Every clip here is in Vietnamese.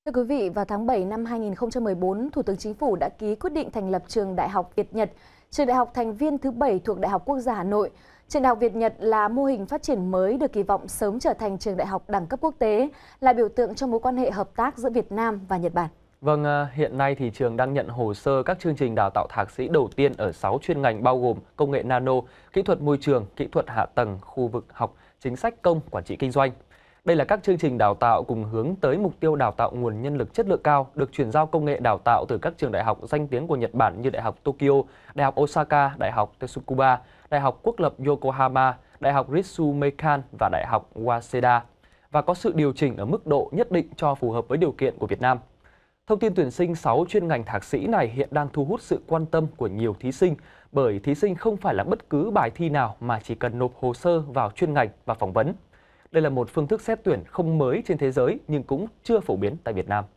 Thưa quý vị, vào tháng 7 năm 2014, Thủ tướng Chính phủ đã ký quyết định thành lập Trường Đại học Việt Nhật, trường đại học thành viên thứ 7 thuộc Đại học Quốc gia Hà Nội. Trường Đại học Việt Nhật là mô hình phát triển mới được kỳ vọng sớm trở thành trường đại học đẳng cấp quốc tế, là biểu tượng cho mối quan hệ hợp tác giữa Việt Nam và Nhật Bản. Vâng, hiện nay thì trường đang nhận hồ sơ các chương trình đào tạo thạc sĩ đầu tiên ở 6 chuyên ngành bao gồm công nghệ nano, kỹ thuật môi trường, kỹ thuật hạ tầng, khu vực học, chính sách công, quản trị kinh doanh. Đây là các chương trình đào tạo cùng hướng tới mục tiêu đào tạo nguồn nhân lực chất lượng cao, được chuyển giao công nghệ đào tạo từ các trường đại học danh tiếng của Nhật Bản như Đại học Tokyo, Đại học Osaka, Đại học Tsukuba, Đại học Quốc lập Yokohama, Đại học Ritsumeikan và Đại học Waseda, và có sự điều chỉnh ở mức độ nhất định cho phù hợp với điều kiện của Việt Nam. Thông tin tuyển sinh 6 chuyên ngành thạc sĩ này hiện đang thu hút sự quan tâm của nhiều thí sinh, bởi thí sinh không phải là bất cứ bài thi nào mà chỉ cần nộp hồ sơ vào chuyên ngành và phỏng vấn. Đây là một phương thức xét tuyển không mới trên thế giới nhưng cũng chưa phổ biến tại Việt Nam.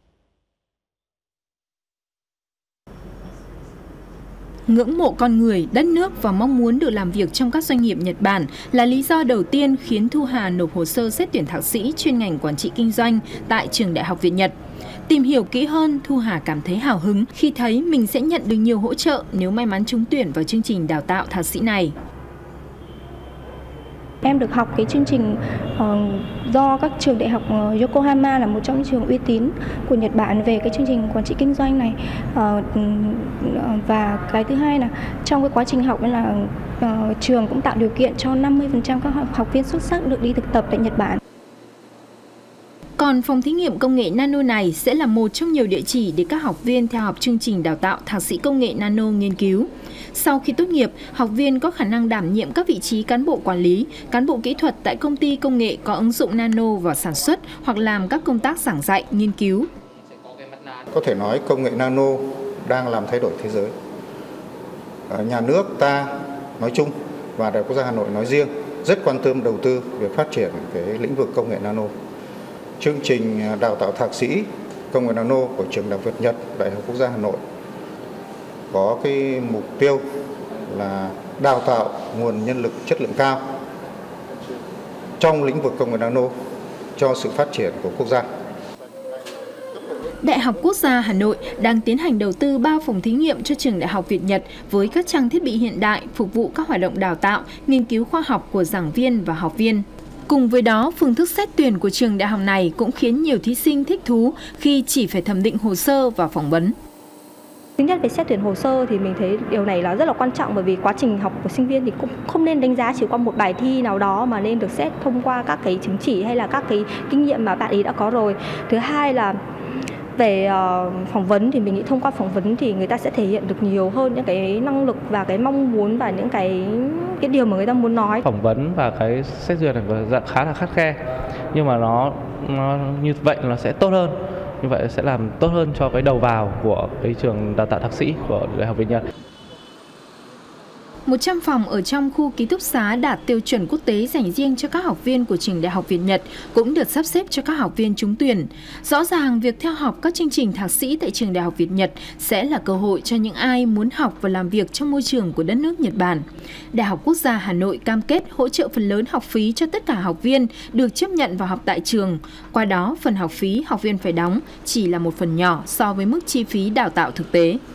Ngưỡng mộ con người, đất nước và mong muốn được làm việc trong các doanh nghiệp Nhật Bản là lý do đầu tiên khiến Thu Hà nộp hồ sơ xét tuyển thạc sĩ chuyên ngành quản trị kinh doanh tại Trường Đại học Việt Nhật. Tìm hiểu kỹ hơn, Thu Hà cảm thấy hào hứng khi thấy mình sẽ nhận được nhiều hỗ trợ nếu may mắn trúng tuyển vào chương trình đào tạo thạc sĩ này. Em được học cái chương trình do các trường đại học Yokohama, là một trong những trường uy tín của Nhật Bản về cái chương trình quản trị kinh doanh này. Và cái thứ hai là trong cái quá trình học là trường cũng tạo điều kiện cho 50% các học viên xuất sắc được đi thực tập tại Nhật Bản. Còn phòng thí nghiệm công nghệ nano này sẽ là một trong nhiều địa chỉ để các học viên theo học chương trình đào tạo thạc sĩ công nghệ nano nghiên cứu. Sau khi tốt nghiệp, học viên có khả năng đảm nhiệm các vị trí cán bộ quản lý, cán bộ kỹ thuật tại công ty công nghệ có ứng dụng nano vào sản xuất hoặc làm các công tác giảng dạy, nghiên cứu. Có thể nói công nghệ nano đang làm thay đổi thế giới. Nhà nước ta nói chung và Đại học Quốc gia Hà Nội nói riêng rất quan tâm đầu tư việc phát triển cái lĩnh vực công nghệ nano. Chương trình đào tạo thạc sĩ công nghệ nano của Trường Đại học Việt Nhật, Đại học Quốc gia Hà Nội có cái mục tiêu là đào tạo nguồn nhân lực chất lượng cao trong lĩnh vực công nghệ nano cho sự phát triển của quốc gia. Đại học Quốc gia Hà Nội đang tiến hành đầu tư 3 phòng thí nghiệm cho Trường Đại học Việt Nhật với các trang thiết bị hiện đại phục vụ các hoạt động đào tạo, nghiên cứu khoa học của giảng viên và học viên. Cùng với đó, phương thức xét tuyển của trường đại học này cũng khiến nhiều thí sinh thích thú khi chỉ phải thẩm định hồ sơ và phỏng vấn. Thứ nhất, về xét tuyển hồ sơ thì mình thấy điều này là rất là quan trọng, bởi vì quá trình học của sinh viên thì cũng không nên đánh giá chỉ qua một bài thi nào đó, mà nên được xét thông qua các cái chứng chỉ hay là các cái kinh nghiệm mà bạn ấy đã có rồi. Thứ hai là về phỏng vấn thì mình nghĩ thông qua phỏng vấn thì người ta sẽ thể hiện được nhiều hơn những cái năng lực và cái mong muốn và những cái điều mà người ta muốn nói. Phỏng vấn và cái xét duyệt này dạng khá là khắt khe, nhưng mà nó như vậy nó sẽ tốt hơn. Như vậy sẽ làm tốt hơn cho cái đầu vào của cái trường đào tạo thạc sĩ của Đại học Việt Nhật. 100 phòng ở trong khu ký túc xá đạt tiêu chuẩn quốc tế dành riêng cho các học viên của Trường Đại học Việt Nhật cũng được sắp xếp cho các học viên trúng tuyển. Rõ ràng việc theo học các chương trình thạc sĩ tại Trường Đại học Việt Nhật sẽ là cơ hội cho những ai muốn học và làm việc trong môi trường của đất nước Nhật Bản. Đại học Quốc gia Hà Nội cam kết hỗ trợ phần lớn học phí cho tất cả học viên được chấp nhận vào học tại trường. Qua đó, phần học phí học viên phải đóng chỉ là một phần nhỏ so với mức chi phí đào tạo thực tế.